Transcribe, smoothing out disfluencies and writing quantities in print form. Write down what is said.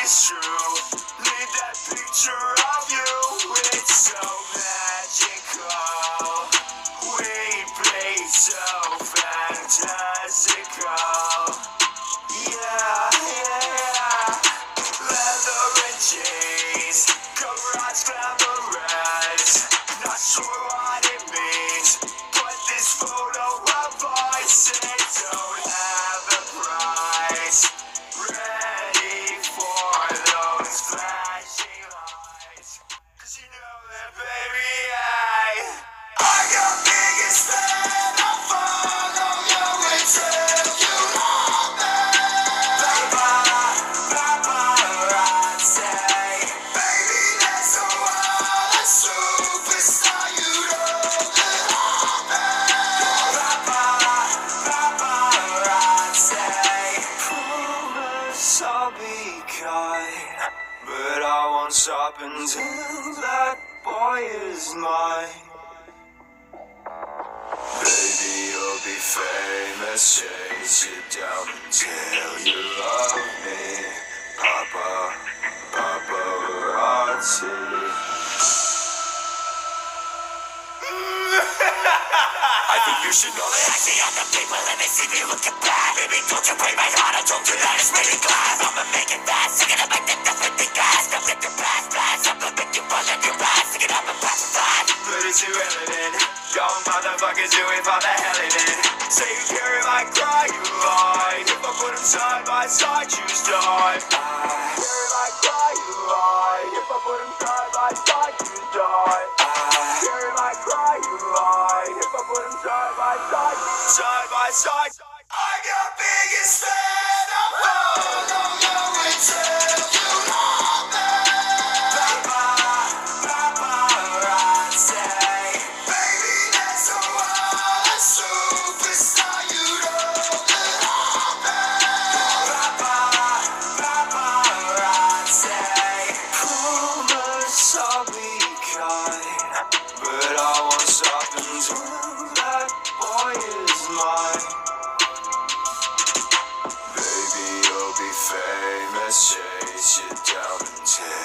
is true. Leave that picture of you, it's so magical. We play so fantastical. Yeah, yeah. Leather and jeans, garage glamorous. Not sure what it means, but this photo of us, it don't have a price. Ready for those flashing lights. 'Cause you know that, baby, I'm your biggest fan. I'll follow you until you love me. Paparazzi, baby, that's the one, a superstar. You know that I'm paparazzi. Promise I'll be kind, but I won't stop until that boy is mine. Baby, you'll be famous, chase you down until you love me. Paparazzi. I think you should know that I see other people and they see me looking bad. Baby, don't you break my heart, I told you that it's really glad. I'ma make it fast, sing it up like the death with the gas. Don't let your past blast, I'm gonna make you fall in your ass. Sing it up and pass it on. But it's irrelevant, young motherfuckers do it for the hell of it. Say you care if I cry, you lie. If I put them side by side, choose die. Care if I cry, you lie. If I put them side by side, choose die. Care if I cry, you lie. If I put them side by side, side by side. I'm your biggest fan. I'll follow you until you love me. Paparazzi, baby, that's the one, a superstar. You know that I'm paparazzi. Promise I'll be kind, but I won't stop until that boy is mine. Baby, you'll be famous, chase you down until